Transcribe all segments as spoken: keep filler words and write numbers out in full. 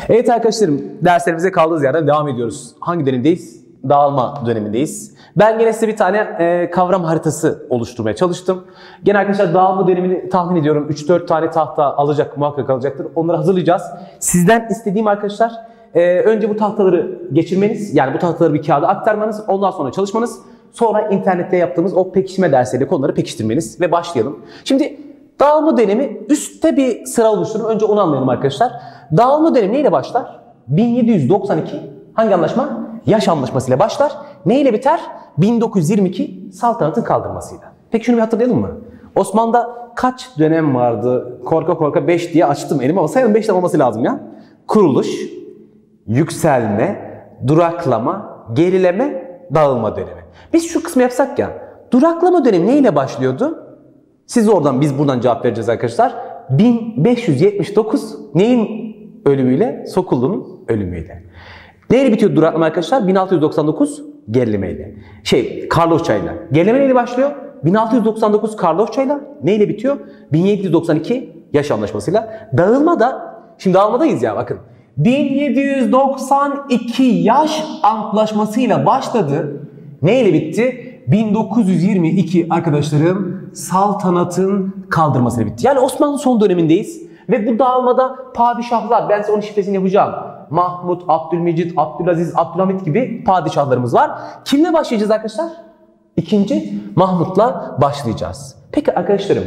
Evet arkadaşlarım, derslerimize kaldığımız yerden devam ediyoruz. Hangi dönemdeyiz? Dağılma dönemindeyiz. Ben gene size bir tane e, kavram haritası oluşturmaya çalıştım. Gene arkadaşlar dağılma dönemini tahmin ediyorum üç dört tane tahta alacak, muhakkak alacaktır. Onları hazırlayacağız. Sizden istediğim arkadaşlar e, önce bu tahtaları geçirmeniz, yani bu tahtaları bir kağıda aktarmanız, ondan sonra çalışmanız, sonra internette yaptığımız o pekiştirme dersleriyle konuları pekiştirmeniz ve başlayalım. Şimdi dağılma dönemi, üstte bir sıra oluşturun. Önce onu anlayalım arkadaşlar. Dağılma dönemi neyle başlar? bin yedi yüz doksan iki hangi anlaşma? Yaş anlaşması ile başlar. Neyle biter? bin dokuz yüz yirmi iki saltanatın kaldırmasıyla. Peki şunu bir hatırlayalım mı? Osmanlı'da kaç dönem vardı? Korka korka beş diye açtım elimi ama sayalım, beş olması lazım ya. Kuruluş, yükselme, duraklama, gerileme, dağılma dönemi. Biz şu kısmı yapsak ya. Duraklama dönemi neyle başlıyordu? Siz oradan, biz buradan cevap vereceğiz arkadaşlar. bin beş yüz yetmiş dokuz neyin ölümüyle? Sokullu'nun ölümüyle. Neyle bitiyor duraklama arkadaşlar? bin altı yüz doksan dokuz gerilemeyle. Şey, Karlofça'yla. Gerileme neyle başlıyor? bin altı yüz doksan dokuz Karlofça'yla. Neyle bitiyor? bin yedi yüz doksan iki yaş anlaşmasıyla. Dağılma da, şimdi dağılmadayız ya bakın. bin yedi yüz doksan iki yaş antlaşmasıyla başladı. Neyle bitti? bin dokuz yüz yirmi iki arkadaşlarım saltanatın kaldırmasıyla bitti. Yani Osmanlı son dönemindeyiz. Ve bu dağılmada padişahlar, ben size onun şifresini yapacağım. Mahmut, Abdülmecit, Abdülaziz, Abdülhamit gibi padişahlarımız var. Kimle başlayacağız arkadaşlar? İkinci Mahmut'la başlayacağız. Peki arkadaşlarım,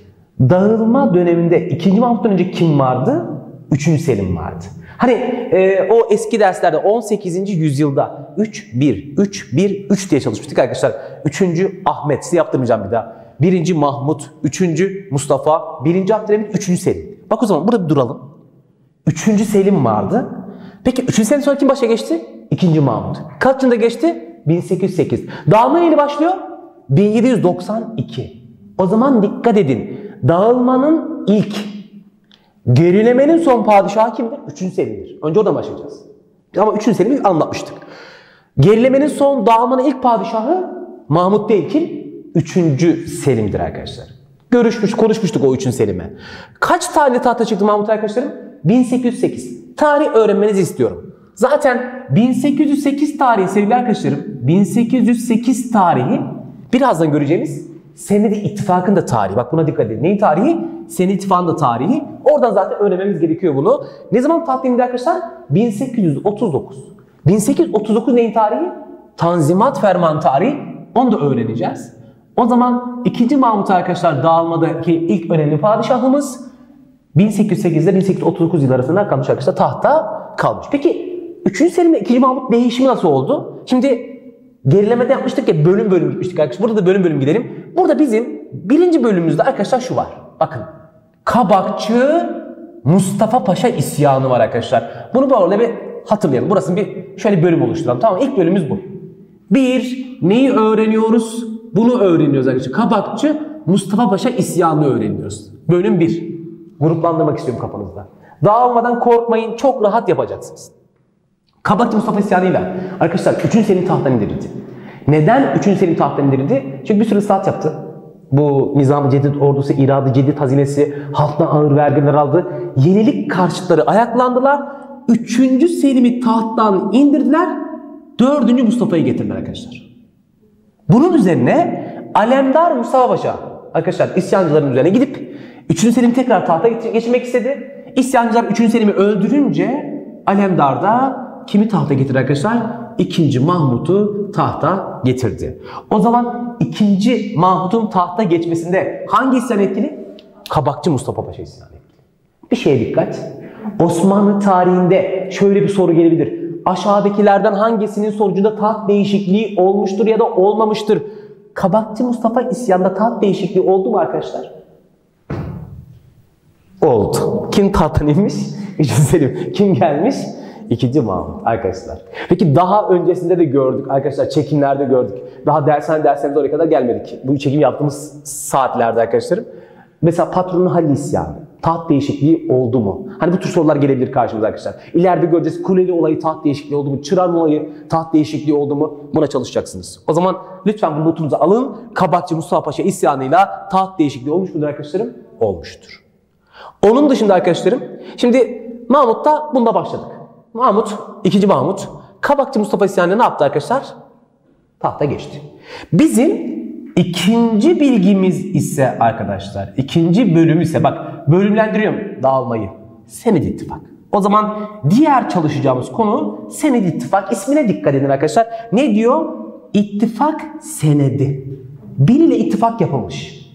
dağılma döneminde ikinci Mahmut'tan önce kim vardı? Üçüncü Selim vardı. Hani e, o eski derslerde on sekizinci yüzyılda üç bir, üç bir, üç diye çalışmıştık arkadaşlar. üçüncü Ahmet, size yaptırmayacağım bir daha. birinci Mahmut, üçüncü Mustafa, birinci Abdülhamit, üçüncü Selim. Bak o zaman burada bir duralım. üçüncü Selim vardı. Peki üçüncü Selim sonra kim başa geçti? ikinci Mahmut. Kaç yılında geçti? bin sekiz yüz sekiz. Dağılma neyle başlıyor? bin yedi yüz doksan iki. O zaman dikkat edin. Dağılmanın ilk, gerilemenin son padişahı kimdir? üçüncü Selim'dir. Önce oradan başlayacağız. Ama üçüncü Selim'i anlatmıştık. Gerilemenin son, dağılmanın ilk padişahı Mahmut değil kim? üçüncü Selim'dir arkadaşlar. Görüşmüş, konuşmuştuk o üçüncü Selim'e. Kaç tane tahta çıktı Mahmut arkadaşlarım? bin sekiz yüz sekiz. Tarih öğrenmenizi istiyorum. Zaten bin sekiz yüz sekiz tarihi sevgili arkadaşlarım, bin sekiz yüz sekiz tarihi birazdan göreceğimiz Senedi İttifakı'nın da tarihi. Bak buna dikkat edin. Neyin tarihi? Senedi İttifakı'nın da tarihi. Oradan zaten öğrenmemiz gerekiyor bunu. Ne zaman taht edildi arkadaşlar? bin sekiz yüz otuz dokuz. bin sekiz yüz otuz dokuz neyin tarihi? Tanzimat Fermanı tarihi. Onu da öğreneceğiz. O zaman ikinci Mahmut arkadaşlar dağılmadaki ilk önemli padişahımız bin sekiz yüz sekiz ile bin sekiz yüz otuz dokuz yıl arasında kalmış arkadaşlar, tahta kalmış. Peki üçüncü Selim'le ikinci Mahmut değişimi nasıl oldu? Şimdi gerilemede yapmıştık ya, bölüm bölüm gitmiştik arkadaşlar. Burada da bölüm bölüm gidelim. Burada bizim birinci bölümümüzde arkadaşlar şu var. Bakın. Kabakçı Mustafa Paşa isyanı var arkadaşlar. Bunu böyle bir hatırlayalım. Burası bir şöyle bölüm oluşturalım. Tamam mı? İlk bölümümüz bu. Bir, neyi öğreniyoruz? Bunu öğreniyoruz arkadaşlar. Kabakçı Mustafa Paşa isyanını öğreniyoruz. Bölüm bir. Gruplandırmak istiyorum kafanızda. Dağılmadan korkmayın. Çok rahat yapacaksınız. Kabakçı Mustafa isyanıyla arkadaşlar üçüncü Selim tahttan indirildi. Neden üçüncü Selim tahttan indirildi? Çünkü bir sürü ıslahat yaptı. Bu Nizam-ı Cedid ordusu, İrad-ı Cedid hazinesi, halktan ağır vergiler aldı. Yenilik karşıtları ayaklandılar. üçüncü Selim'i tahttan indirdiler. dördüncü Mustafa'yı getirdiler arkadaşlar. Bunun üzerine Alemdar Mustafa Paşa arkadaşlar isyancıların üzerine gidip üçüncü Selim'i tekrar tahta geçirmek istedi. İsyancılar üçüncü Selim'i öldürünce Alemdar da kimi tahta getirdi arkadaşlar? ikinci Mahmut'u tahta getirdi. O zaman ikinci Mahmut'un tahta geçmesinde hangi isyan etkili? Kabakçı Mustafa Paşa isyanı etkili. Bir şeye dikkat. Osmanlı tarihinde şöyle bir soru gelebilir. Aşağıdakilerden hangisinin sonucunda taht değişikliği olmuştur ya da olmamıştır? Kabakçı Mustafa isyanında taht değişikliği oldu mu arkadaşlar? Oldu. Kim tahttan inmiş? üçüncü Selim. Kim gelmiş? ikinci Mahmut arkadaşlar. Peki daha öncesinde de gördük arkadaşlar, çekimlerde gördük. Daha dershane derslerimize oraya kadar gelmedik. Bu çekim yaptığımız saatlerde arkadaşlarım. Mesela patronun Halil isyanı. Taht değişikliği oldu mu? Hani bu tür sorular gelebilir karşımıza arkadaşlar. İleride göreceğiz. Kuleli olayı taht değişikliği oldu mu? Çıran olayı taht değişikliği oldu mu? Buna çalışacaksınız. O zaman lütfen bu notunuzu alın. Kabakçı Mustafa Paşa isyanıyla taht değişikliği olmuş mudur arkadaşlarım? Olmuştur. Onun dışında arkadaşlarım, şimdi Mahmut da bunda başladık. Mahmut, ikinci Mahmut, Kabakçı Mustafa İsyan'la ne yaptı arkadaşlar? Tahta geçti. Bizim ikinci bilgimiz ise arkadaşlar, ikinci bölüm ise bak bölümlendiriyorum dağılmayı. Senedi ittifak. O zaman diğer çalışacağımız konu senedi ittifak. İsmine dikkat edin arkadaşlar. Ne diyor? İttifak senedi. Biriyle ittifak yapılmış.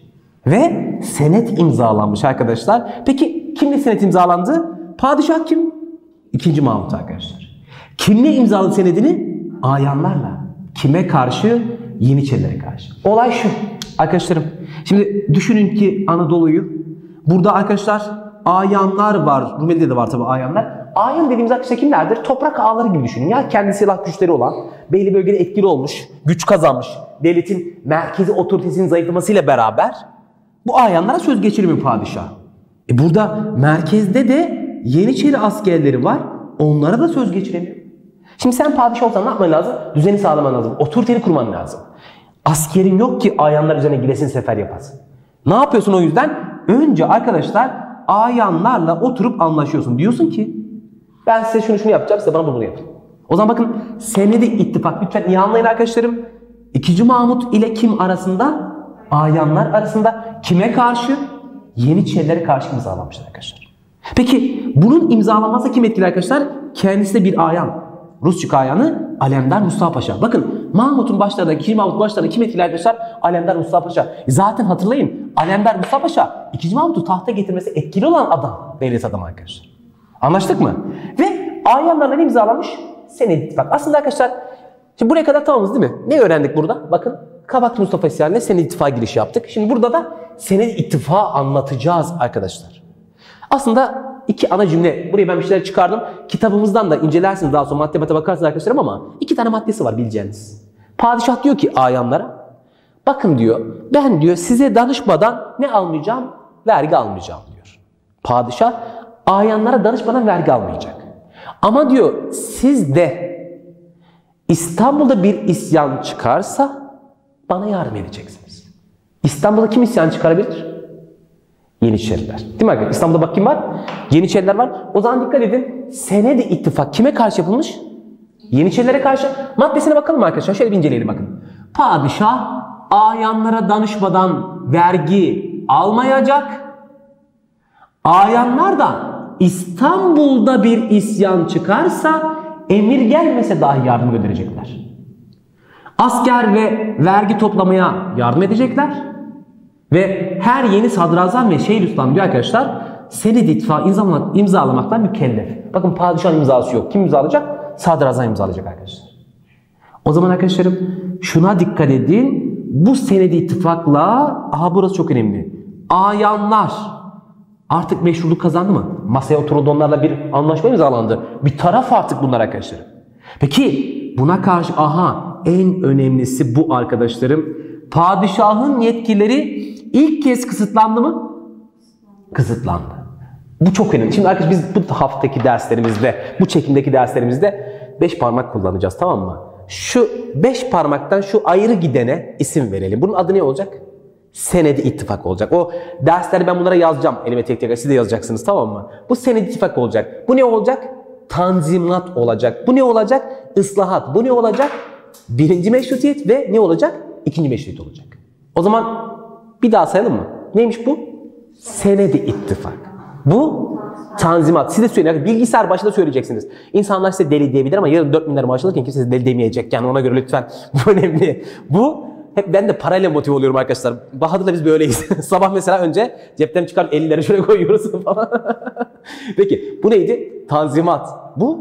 Ve senet imzalanmış arkadaşlar. Peki kimle senet imzalandı? Padişah kim? İkinci Mahmut arkadaşlar. Kimle imzaladı senedini? Ayanlarla. Kime karşı? Yeniçerilere karşı. Olay şu arkadaşlarım. Şimdi düşünün ki Anadolu'yu. Burada arkadaşlar ayanlar var. Rumeli'de de var tabii ayanlar. Ayan dediğimiz arkadaşlar kimlerdir? Toprak ağaları gibi düşünün ya. Kendi silah güçleri olan, belli bölgede etkili olmuş, güç kazanmış, devletin merkezi otoritesinin zayıflamasıyla beraber bu ayanlara söz geçirmiyor padişah. E burada merkezde de Yeniçeri askerleri var. Onlara da söz geçiremiyor. Şimdi sen padişah olsan ne yapman lazım? Düzeni sağlaman lazım. Otoriteni kurman lazım. Askerin yok ki ayanlar üzerine gidesin sefer yapasın. Ne yapıyorsun o yüzden? Önce arkadaşlar ayanlarla oturup anlaşıyorsun. Diyorsun ki ben size şunu şunu yapacağım, size bana bunu yapın. O zaman bakın senedi ittifak. Lütfen iyi anlayın arkadaşlarım. İkinci Mahmut ile kim arasında? Ayanlar arasında. Kime karşı? Yeniçerilere karşı imzalanmışlar arkadaşlar. Peki bunun imzalanması kim etkili arkadaşlar? Kendisi de bir ayan. Rusçuk ayanı Alemdar Mustafa Paşa. Bakın Mahmut'un başlarında, ikinci Mahmut başlarında kim etkili arkadaşlar? Alemdar Mustafa Paşa. E zaten hatırlayın Alemdar Mustafa Paşa ikinci Mahmut'u tahta getirmesi etkili olan adam. Devlet adamı arkadaşlar. Anlaştık mı? Ve ayanlarla ne imzalamış? Senedi ittifak. Aslında arkadaşlar şimdi buraya kadar tamamız değil mi? Ne öğrendik burada? Bakın Kabakçı Mustafa İsyan'la senedi ittifak girişi yaptık. Şimdi burada da senedi ittifakı anlatacağız arkadaşlar. Aslında iki ana cümle. Buraya ben bir şeyler çıkardım. Kitabımızdan da incelersiniz daha sonra madde madde bakarsınız arkadaşlarım ama iki tane maddesi var bileceğiniz. Padişah diyor ki ayanlara bakın diyor ben diyor size danışmadan ne almayacağım? Vergi almayacağım diyor. Padişah ayanlara danışmadan vergi almayacak. Ama diyor siz de İstanbul'da bir isyan çıkarsa bana yardım edeceksiniz. İstanbul'da kim isyan çıkarabilir? Yeniçeriler. Değil mi arkadaşlar? İstanbul'da bak kim var? Yeniçeriler var. O zaman dikkat edin. Senedi ittifak kime karşı yapılmış? Yeniçerilere karşı. Maddesine bakalım arkadaşlar. Şöyle bir inceleyelim bakın. Padişah ayanlara danışmadan vergi almayacak. Ayanlar da İstanbul'da bir isyan çıkarsa emir gelmese dahi yardım gönderecekler. Asker ve vergi toplamaya yardım edecekler. Ve her yeni sadrazam ve Şeyhülislam diyor arkadaşlar senedi ittifakı imzalamak, imzalamaktan mükellef. Bakın padişahın imzası yok. Kim imzalayacak? Sadrazam imzalayacak arkadaşlar. O zaman arkadaşlarım şuna dikkat edin. Bu senedi ittifakla aha burası çok önemli. Ayanlar artık meşruluk kazandı mı? Masaya oturuldu onlarla bir anlaşma imzalandı. Bir taraf artık bunlar arkadaşlarım. Peki buna karşı aha en önemlisi bu arkadaşlarım. Padişahın yetkileri ilk kez kısıtlandı mı? Kısıtlandı. Bu çok önemli. Şimdi arkadaşlar biz bu haftaki derslerimizde, bu çekimdeki derslerimizde beş parmak kullanacağız tamam mı? Şu beş parmaktan şu ayrı gidene isim verelim. Bunun adı ne olacak? Senedi ittifak olacak. O dersleri ben bunlara yazacağım. Elime tek tek siz de yazacaksınız tamam mı? Bu senedi ittifak olacak. Bu ne olacak? Tanzimat olacak. Bu ne olacak? Islahat. Bu ne olacak? Birinci meşrutiyet ve ne olacak? İkinci meşrutiyet olacak. O zaman bir daha sayalım mı? Neymiş bu? Senedi ittifak. Bu tanzimat. Siz de söyleyin. Bilgisayar başında söyleyeceksiniz. İnsanlar size deli diyebilir ama yarın dört bin lira maaş alırken kimse size deli demeyecek. Yani ona göre lütfen bu önemli. Bu hep ben de parayla motive oluyorum arkadaşlar. Bahadır'la biz böyleyiz. Sabah mesela önce cepten çıkar elli lira şöyle koyuyoruz falan. Peki bu neydi? Tanzimat. Bu?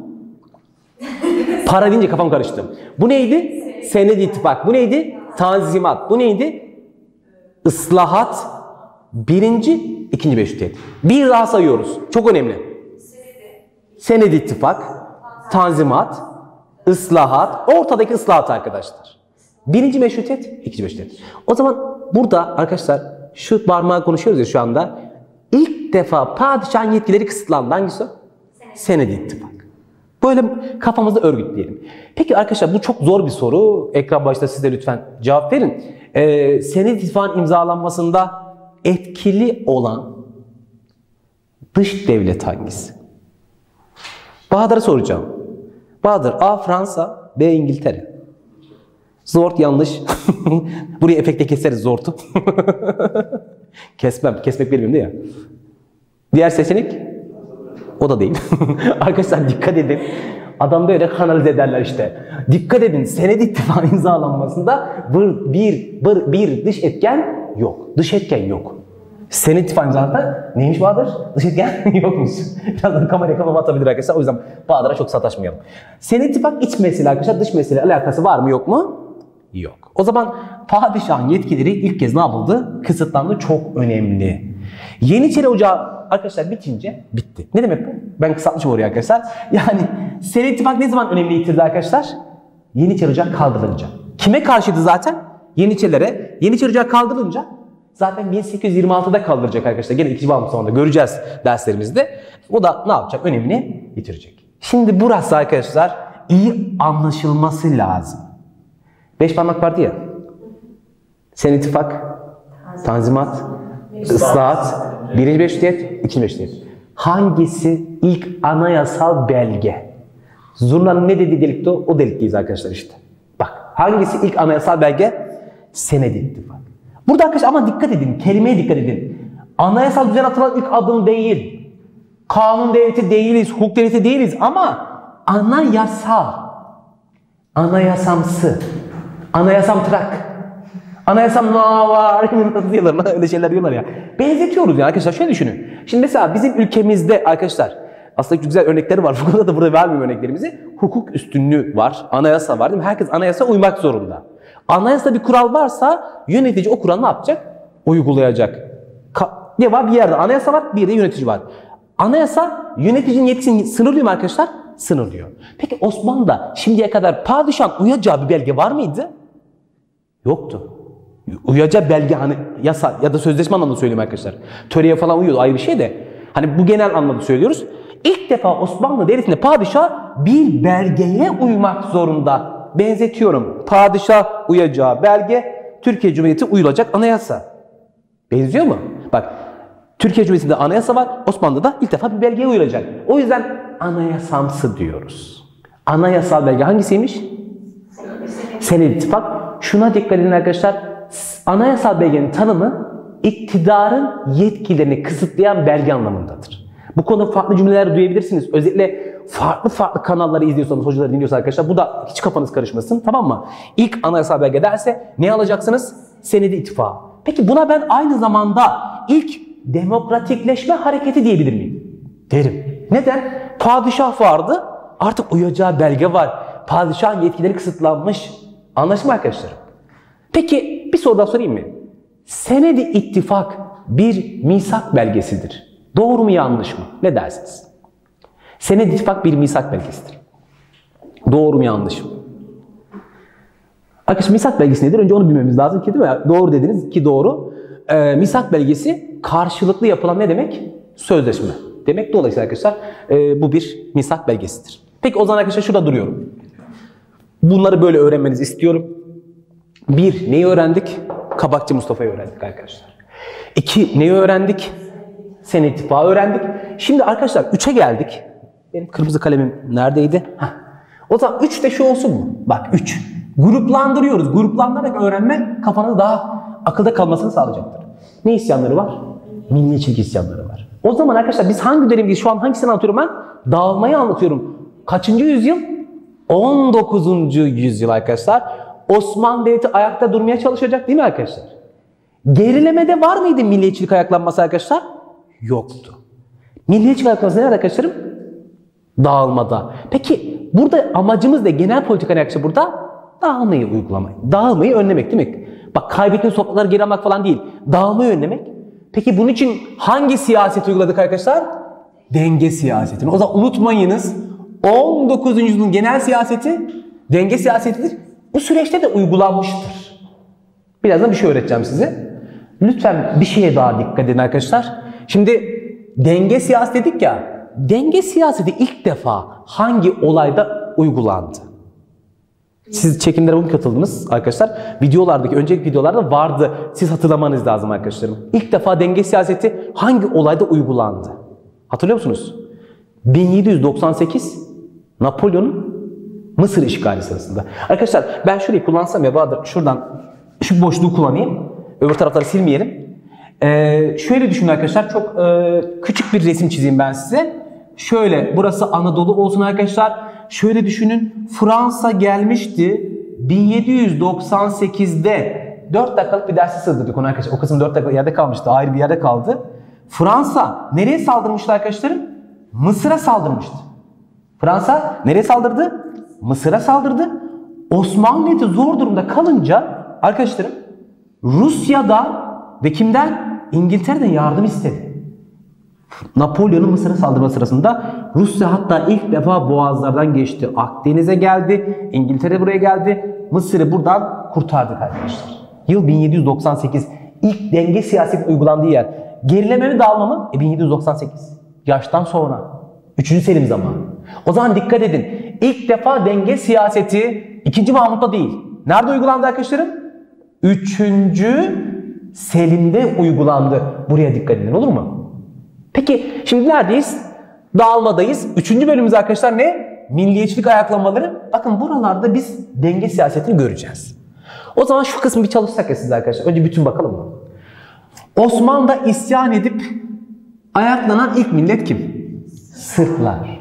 Para deyince kafam karıştı. Bu neydi? Senedi ittifak. Bu neydi? Tanzimat. Bu neydi? Islahat. Birinci, ikinci meşrutiyet. Bir daha sayıyoruz. Çok önemli. Senedi ittifak, tanzimat, ıslahat. Ortadaki ıslahat arkadaşlar. Birinci meşrutiyet, ikinci meşrutiyet. O zaman burada arkadaşlar şu parmağı konuşuyoruz ya şu anda. İlk defa padişahın yetkileri kısıtlandı. Hangisi o? Senedi ittifak. Böyle kafamızda örgütleyelim. Peki arkadaşlar bu çok zor bir soru. Ekran başta siz de lütfen cevap verin. Ee, senedi ittifakın imzalanmasında etkili olan dış devlet hangisi? Bahadır'a soracağım. Bahadır, A Fransa, B İngiltere. Zort yanlış. Buraya efekte keseriz zortu. Kesmem. Kesmek bilmiyorum değil ya. Diğer seçenek? O da değil. Arkadaşlar dikkat edin. Adam böyle kanalize ederler işte. Dikkat edin. Senedi ittifak imzalanmasında bir, bir, bir, bir dış etken yok. Dış etken yok. Senedi ittifak imzalanmasında neymiş Bahadır? Dış etken yokmuş. Birazdan kameraya kafama atabilir arkadaşlar. O yüzden Bahadır'a çok sataşmayalım. Senedi ittifak iç mesele arkadaşlar. Dış mesele alakası var mı yok mu? Yok. O zaman padişahın yetkileri ilk kez ne yapıldı? Kısıtlandı. Çok önemli. Yeniçeri Ocağı arkadaşlar bitince bitti. Ne demek bu? Ben kısaltmışım oraya arkadaşlar. Yani Senedi İttifak ne zaman önemli yitirdi arkadaşlar? Yeniçeri Ocağı kaldırılınca. Kime karşıydı zaten? Yeniçerilere. Yeniçeri Ocağı kaldırılınca zaten bin sekiz yüz yirmi altıda kaldıracak arkadaşlar. Gene ikinci bağımsız sonunda göreceğiz derslerimizde. O da ne yapacak? Önemini yitirecek. Şimdi burası arkadaşlar iyi anlaşılması lazım. Beş parmak vardı ya. Senedi İttifak, Tanzimat, Islahat, birinci Meşrutiyet, ikinci Meşrutiyet. Hangisi ilk anayasal belge? Zurna'nın ne dediği delikte o, o delikteyiz arkadaşlar işte. Bak hangisi ilk anayasal belge? Senedi İttifak. Burada arkadaşlar ama dikkat edin, kelimeye dikkat edin. Anayasal düzen atılan ilk adım değil. Kanun devleti değiliz, hukuk devleti değiliz ama anayasal, anayasamsı, anayasamtırak. Anayasam ne var? Nasıl diyorlar? Öyle şeyler diyorlar ya. Benzetiyoruz ya arkadaşlar. Şöyle düşünün. Şimdi mesela bizim ülkemizde arkadaşlar aslında güzel örnekleri var. Bu konuda da burada vermiyorum örneklerimizi. Hukuk üstünlüğü var. Anayasa var değil mi? Herkes anayasa uymak zorunda. Anayasada bir kural varsa yönetici o kuralı ne yapacak? Uygulayacak. Ka ne var? Bir yerde anayasa var, bir de yönetici var. Anayasa yöneticinin yetkisini sınırlıyor mu arkadaşlar? Sınırlıyor. Peki Osmanlı'da şimdiye kadar padişahın uyacağı bir belge var mıydı? Yoktu. Uyacağı belge hani yasa ya da sözleşme anlamında söyleyeyim arkadaşlar. Töreye falan uyuyordu ayrı bir şey de. Hani bu genel anlamda söylüyoruz. İlk defa Osmanlı Devleti'nde padişah bir belgeye uymak zorunda. Benzetiyorum. Padişah uyacağı belge, Türkiye Cumhuriyeti uyulacak anayasa. Benziyor mu? Bak, Türkiye Cumhuriyeti'nde anayasa var, Osmanlı'da ilk defa bir belgeye uyulacak. O yüzden anayasamsı diyoruz. Anayasal belge hangisiymiş? Senedi İttifak. Şuna dikkat edin arkadaşlar. Anayasal belgenin tanımı iktidarın yetkilerini kısıtlayan belge anlamındadır. Bu konuda farklı cümleler duyabilirsiniz. Özellikle farklı farklı kanalları izliyorsanız, hocaları dinliyorsanız arkadaşlar bu da hiç kafanız karışmasın, tamam mı? İlk anayasal belge derse ne alacaksınız? Senedi İttifak. Peki buna ben aynı zamanda ilk demokratikleşme hareketi diyebilir miyim? Derim. Neden? Padişah vardı, artık uyacağı belge var. Padişahın yetkileri kısıtlanmış. Anlaşıldı mı arkadaşlar? Peki bir soru daha sorayım mı? Senedi İttifak bir misak belgesidir. Doğru mu yanlış mı? Ne dersiniz? Senedi İttifak bir misak belgesidir. Doğru mu yanlış mı? Arkadaşlar misak belgesi nedir? Önce onu bilmemiz lazım ki değil mi? Doğru dediniz ki doğru. Ee, misak belgesi karşılıklı yapılan ne demek? Sözleşme demek. Dolayısıyla arkadaşlar e, bu bir misak belgesidir. Peki o zaman arkadaşlar şurada duruyorum. Bunları böyle öğrenmenizi istiyorum. Bir, neyi öğrendik? Kabakçı Mustafa'yı öğrendik arkadaşlar. İki, neyi öğrendik? Senedi İttifak'ı öğrendik. Şimdi arkadaşlar üçe geldik. Benim kırmızı kalemim neredeydi? Heh. O zaman üç de şu olsun mu? Bak üç. Gruplandırıyoruz. Gruplandırarak öğrenme kafanızda daha akılda kalmasını sağlayacaktır. Ne isyanları var? Milliyetçilik isyanları var. O zaman arkadaşlar biz hangi dönemdeyiz? Şu an hangisini anlatıyorum ben? Dağılmayı anlatıyorum. Kaçıncı yüzyıl? on dokuzuncu yüzyıl arkadaşlar. Osmanlı Devleti ayakta durmaya çalışacak değil mi arkadaşlar? Gerilemede var mıydı milliyetçilik ayaklanması arkadaşlar? Yoktu. Milliyetçilik ayaklanması nerede arkadaşlarım? Dağılmada. Peki burada amacımız ne? Genel politika ne arkadaşlar burada? Dağılmayı uygulamak. Dağılmayı önlemek değil mi? Bak kaybettiğiniz toprakları geri almak falan değil. Dağılmayı önlemek. Peki bunun için hangi siyaseti uyguladık arkadaşlar? Denge siyasetini. O zaman unutmayınız on dokuzuncu yüzyılın genel siyaseti denge siyasetidir. Bu süreçte de uygulanmıştır. Birazdan bir şey öğreteceğim size. Lütfen bir şeye daha dikkat edin arkadaşlar. Şimdi denge siyaseti dedik ya. Denge siyaseti ilk defa hangi olayda uygulandı? Siz çekimlere bugün katıldınız arkadaşlar. Videolardaki, önceki videolarda vardı. Siz hatırlamanız lazım arkadaşlarım. İlk defa denge siyaseti hangi olayda uygulandı? Hatırlıyor musunuz? bin yedi yüz doksan sekiz Napolyon'un Mısır işgali sırasında. Arkadaşlar ben şurayı kullansam ya Bahadır, şuradan şu boşluğu kullanayım. Öbür tarafları silmeyelim. Ee, şöyle düşünün arkadaşlar, çok e, küçük bir resim çizeyim ben size. Şöyle, burası Anadolu olsun arkadaşlar. Şöyle düşünün, Fransa gelmişti bin yedi yüz doksan sekizde. dört dakikalık bir dersi sığdırdık onu arkadaşlar. O kısım dört dakika yerde kalmıştı, ayrı bir yerde kaldı. Fransa nereye saldırmıştı arkadaşlarım? Mısır'a saldırmıştı. Fransa nereye saldırdı? Mısır'a saldırdı. Osmanlı zor durumda kalınca arkadaşlarım Rusya'dan ve kimden? İngiltere'den yardım istedi. Napolyon'un Mısır'a saldırma sırasında Rusya hatta ilk defa boğazlardan geçti. Akdeniz'e geldi. İngiltere buraya geldi. Mısır'ı buradan kurtardık arkadaşlar. Yıl bin yedi yüz doksan sekiz. İlk denge siyaseti uygulandığı yer. Gerileme mi, dağılma mı? E bin yedi yüz doksan sekiz. Yaştan sonra. Üçüncü Selim zamanı. O zaman dikkat edin. İlk defa denge siyaseti ikinci Mahmut'ta değil. Nerede uygulandı arkadaşlarım? Üçüncü Selim'de uygulandı. Buraya dikkat edin, olur mu? Peki şimdi neredeyiz? Dağılmadayız. Üçüncü bölümümüz arkadaşlar ne? Milliyetçilik ayaklanmaları. Bakın buralarda biz denge siyasetini göreceğiz. O zaman şu kısmı bir çalışsak ya siz arkadaşlar. Önce bütün bakalım mı? Osmanlı'da isyan edip ayaklanan ilk millet kim? Sırplar.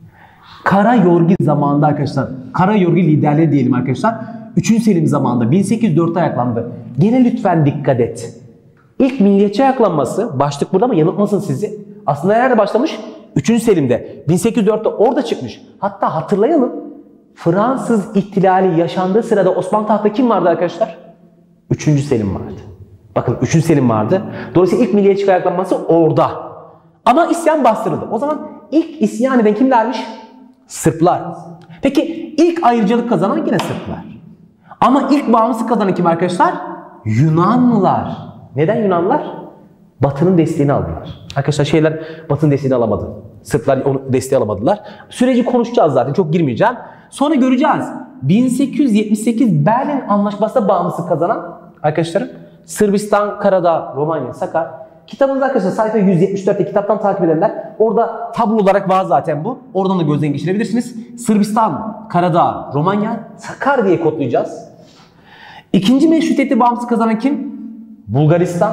Kara Yorgi zamanında arkadaşlar, Kara Yorgi liderleri diyelim arkadaşlar. üçüncü Selim zamanında bin sekiz yüz dörtte ayaklandı. Gene lütfen dikkat et. İlk milliyetçi ayaklanması, başlık burada ama yanıltmasın sizi. Aslında nerede başlamış? üçüncü Selim'de. bin sekiz yüz dörtte orada çıkmış. Hatta hatırlayalım. Fransız ihtilali yaşandığı sırada Osmanlı tahtında kim vardı arkadaşlar? üçüncü Selim vardı. Bakın üçüncü Selim vardı. Dolayısıyla ilk milliyetçi ayaklanması orada. Ama isyan bastırıldı. O zaman ilk isyan eden kimlermiş? Sırplar. Peki ilk ayrıcalık kazanan yine Sırplar. Ama ilk bağımsızlık kazanan kim arkadaşlar? Yunanlılar. Neden Yunanlılar? Batı'nın desteğini aldılar. Arkadaşlar şeyler Batı'nın desteğini alamadı. Sırplar onu desteği alamadılar. Süreci konuşacağız zaten, çok girmeyeceğim. Sonra göreceğiz. bin sekiz yüz yetmiş sekiz Berlin Anlaşması'nda bağımsızlık kazanan arkadaşlarım Sırbistan, Karadağ, Romanya, Sakar. Kitabımızda arkadaşlar sayfa yüz yetmiş dörtte kitaptan takip edenler orada tablo olarak var zaten bu. Oradan da gözden geçirebilirsiniz. Sırbistan, Karadağ, Romanya, Sakar diye kodlayacağız. İkinci meşrutiyeti bağımsız kazanan kim? Bulgaristan.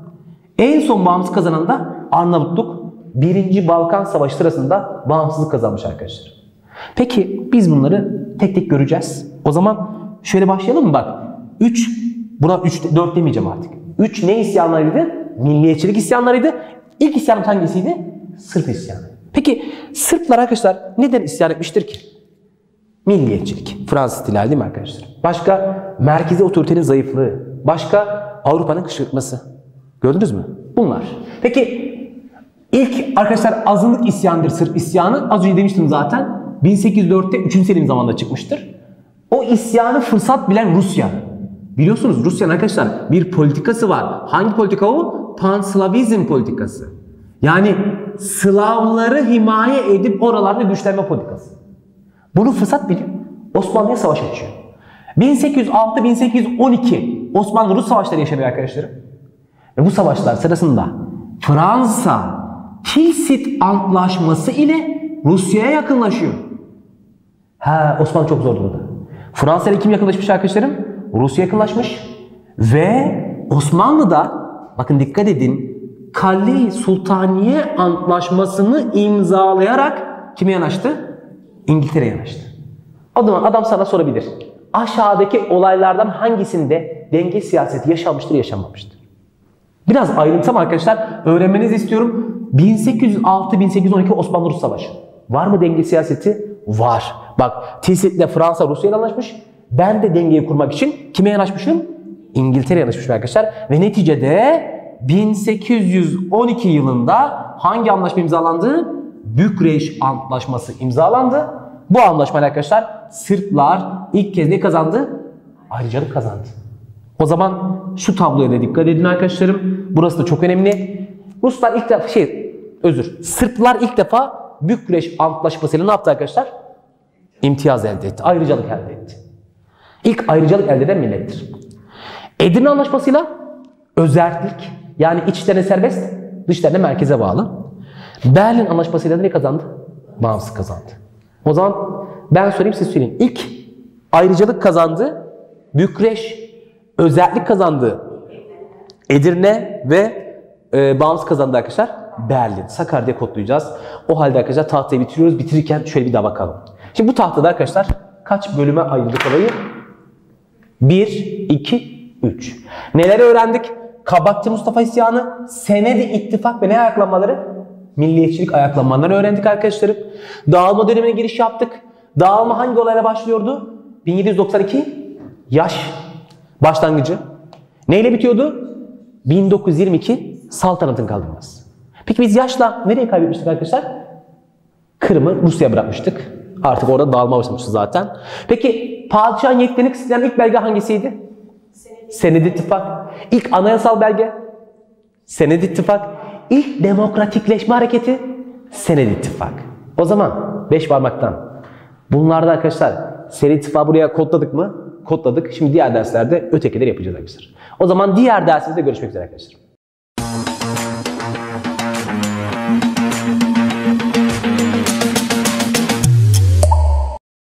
En son bağımsız kazanan da Arnavutluk. Birinci Balkan Savaşı sırasında bağımsızlık kazanmış arkadaşlar. Peki biz bunları tek tek göreceğiz. O zaman şöyle başlayalım mı? Bak üç, buna üç, dört demeyeceğim artık. üç ne isyanlarıydı? Milliyetçilik isyanlarıydı. İlk isyanımız hangisiydi? Sırp isyanı. Peki Sırplar arkadaşlar neden isyan etmiştir ki? Milliyetçilik. Fransız ihtilali değil mi arkadaşlar? Başka merkezi otoritenin zayıflığı. Başka Avrupa'nın kışkırtması. Gördünüz mü? Bunlar. Peki ilk arkadaşlar azınlık isyanıdır Sırp isyanı. Az önce demiştim zaten. bin sekiz yüz dörtte üçüncü Selim zamanında çıkmıştır. O isyanı fırsat bilen Rusya. Biliyorsunuz Rusya'nın arkadaşlar bir politikası var. Hangi politika o? Panslavizm politikası. Yani Slavları himaye edip oralarda güçlenme politikası. Bunu fırsat bilip Osmanlı'ya savaş açıyor. bin sekiz yüz altı bin sekiz yüz on iki Osmanlı-Rus savaşları yaşanıyor arkadaşlarım. Ve bu savaşlar sırasında Fransa Tilsit Antlaşması ile Rusya'ya yakınlaşıyor. Ha, Osmanlı çok zor durumda. Fransa ile kim yakınlaşmış arkadaşlarım? Rusya yakınlaşmış. Ve Osmanlı'da bakın dikkat edin Kale-i Sultaniye Antlaşması'nı imzalayarak kime yanaştı? İngiltere'ye yanaştı. O zaman adam sana sorabilir. Aşağıdaki olaylardan hangisinde denge siyaseti yaşanmıştır, yaşanmamıştır? Biraz ayrıntım arkadaşlar öğrenmenizi istiyorum. bin sekiz yüz altı bin sekiz yüz on iki Osmanlı-Rus Savaşı. Var mı denge siyaseti? Var. Bak Tilsit'le Fransa Rusya'ya anlaşmış. Ben de dengeyi kurmak için kime yanaşmışım? İngiltere'ye yanaşmışım arkadaşlar. Ve neticede bin sekiz yüz on iki yılında hangi anlaşma imzalandı? Bükreş Antlaşması imzalandı. Bu anlaşmayla arkadaşlar Sırplar ilk kez ne kazandı? Ayrıcalık kazandı. O zaman şu tabloya da dikkat edin arkadaşlarım. Burası da çok önemli. Ruslar ilk defa şey özür. Sırplar ilk defa Bükreş Antlaşması'yla ne yaptı arkadaşlar? İmtiyaz elde etti. Ayrıcalık elde etti. İlk ayrıcalık elde eden millettir. Edirne Anlaşması'yla özerklik yani içlerine serbest, dışlarına merkeze bağlı. Berlin Anlaşması'yla da ne kazandı? bağımsız kazandı. O zaman ben söyleyeyim, siz söyleyin. İlk ayrıcalık kazandı Bükreş, özellik kazandı Edirne ve e, bağımsız kazandı arkadaşlar Berlin. Sakarya'da kodlayacağız. O halde arkadaşlar tahtayı bitiriyoruz. Bitirirken şöyle bir daha bakalım. Şimdi bu tahtada arkadaşlar kaç bölüme ayırdık olayı? bir, iki, üç. Neleri öğrendik? Kabakçı Mustafa isyanı, senedi ittifak ve ne ayaklanmaları? Milliyetçilik ayaklanmalarını öğrendik arkadaşlarım. Dağılma dönemine giriş yaptık. Dağılma hangi olayla başlıyordu? bin yedi yüz doksan iki yaş başlangıcı. Neyle bitiyordu? bin dokuz yüz yirmi iki saltanatın kaldırılması. Peki biz yaşla nereye kaybetmiştik arkadaşlar? Kırım'ı Rusya'ya bırakmıştık. Artık orada dağılma başlamıştı zaten. Peki padişahın yetkilerini kısıtlayan ilk belge hangisiydi? Senedi İttifak. İlk anayasal belge? Senedi İttifak. İlk demokratikleşme hareketi? Senedi İttifak. O zaman beş parmaktan. Bunlarda arkadaşlar Senedi İttifakı buraya kodladık mı? Kodladık. Şimdi diğer derslerde ötekileri yapacağız arkadaşlar. O zaman diğer dersimizde görüşmek üzere arkadaşlar.